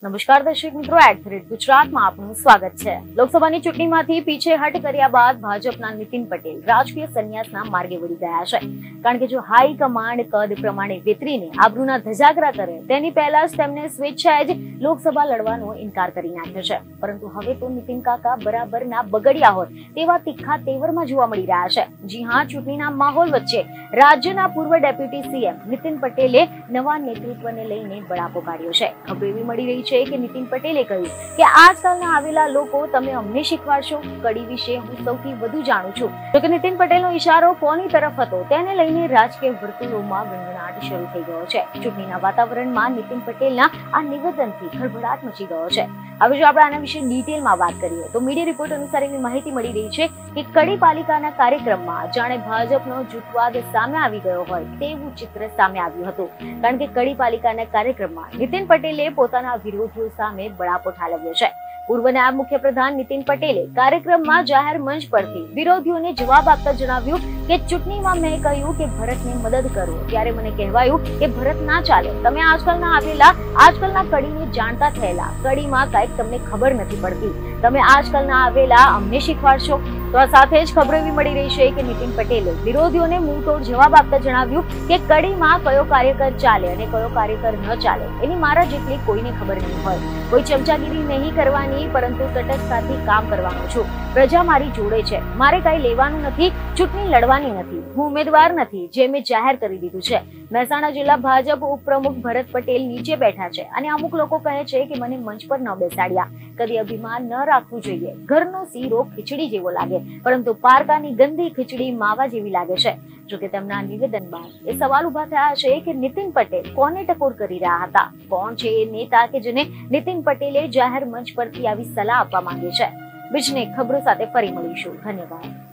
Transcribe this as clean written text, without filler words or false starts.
નમસ્કાર દર્શક મિત્રો, @ગુજરાતમાં આપનું સ્વાગત છે। લોકસભાની ચૂંટણીમાંથી પીછેહટ કર્યા બાદ ભાજપના નીતિન પટેલ રાજકીય સંન્યાસના માર્ગે વળી ગયા છે। કારણ કે જો હાઈ કમાન્ડ કદ પ્રમાણે વેતરીને આબરૂના ધજાગરા કરે તેની પહેલા જ તેમને સ્વેચ્છાએ જ લોકસભા લડવાનો ઇનકાર કરી નાખ્યો છે। પરંતુ હવે તો નીતિન કાકા બરાબરના બગડ્યા હોય તેવા તીખા તેવરમાં જોવા મળી રહ્યા છે। જી હા, ચૂંટણીના માહોલ વચ્ચે રાજ્યના પૂર્વ ડેપ્યુટી સીએમ નીતિન પટેલે નવા નેતૃત્વને લઈને બળાપો કાઢ્યો છે। ખબર એવી મળી રહી છે કે નીતિન પટેલે કહ્યું કે આજકાલના આવેલા લોકો તમે અમને શીખવાડશો, કડી વિશે હું સૌથી વધુ જાણું છું। જોકે નીતિન પટેલનો ઇશારો કોની તરફ હતો તેને લઈને રાજકીય વર્તુળોમાં ગણગણાટ શરૂ થઈ ગયો છે। ચૂંટણીના વાતાવરણમાં નીતિન પટેલના આ નિવેદનથી ખળભળાટ મચી ગયો છે। હવે જો આપણે આના વિશે ડિટેલમાં વાત કરીએ તો મીડિયા રિપોર્ટ અનુસાર એવી માહિતી મળી રહી છે કે કડી પાલિકાના કાર્યક્રમમાં જાણે ભાજપનો જૂથવાદ સામે આવી ગયો હોય તેવું ચિત્ર સામે આવ્યું હતું। કારણ કે કડી પાલિકાના કાર્યક્રમમાં નીતિન પટેલે પોતાના વિરોધીઓ સામે બળાપો ઠાલવ્યો છે। પૂર્વ નાયબ મુખ્યપ્રધાન નીતિન પટેલે કાર્યક્રમમાં જાહેર મંચ પરથી વિરોધીઓને જવાબ આપતા જણાવ્યું કે ચૂંટણીમાં મેં કહ્યું કે ભરતને મદદ કરો ત્યારે મને કહેવાયું કે ભરત ના ચાલે, તમે આજકાલના કડીને જાણતા થયેલા, કડીમાં કંઈક તમને ખબર નથી પડતી, તમે આજકાલના આવેલા અમને શીખવાડશો। તો આ સાથે જ ખબર એવી મળી રહી છે કે નીતિન પટેલે વિરોધીઓને મુંહતોડ જવાબ આપતા જણાવ્યું કે કડીમાં કયો કાર્યકર ચાલે અને કયો કાર્યકર ન ચાલે એની મારા જેટલી કોઈને ખબર નહીં હોય। કોઈ ચમચાગીરી નહીં કરવાની, પરંતુ તટસ્થતાથી કામ કરવાનું છું। પ્રજા મારી જોડે છે, મારે કઈ લેવાનું નથી, ચૂંટણી લડવાની નથી, હું ઉમેદવાર નથી, જે મેં જાહેર કરી દીધું છે। મહેસાણા જિલ્લા ભાજપ ઉપપ્રમુખ ભરત પટેલ નીચે બેઠા છે અને અમુક લોકો કહે છે કે મને મંચ પર ન બેસાડ્યા, કદી અભિમાન ન રાખવું જોઈએ, ઘરનો શીરો ખીચડી જેવો લાગે, પરંતુ પારકાની ગંદી ખીચડી માવા જેવી લાગે છે। જોકે તેમના નિવેદન બાદ એ સવાલ ઉભા થયા છે કે નીતિન પટેલ કોને ટકોર કરી રહ્યા હતા, કોણ છે એ નેતા કે જેને નીતિન પટેલે જાહેર મંચ પરથી આવી સલાહ આપવા માંગે છે। બીજને ખબરો સાથે ફરી મળીશું। ધન્યવાદ।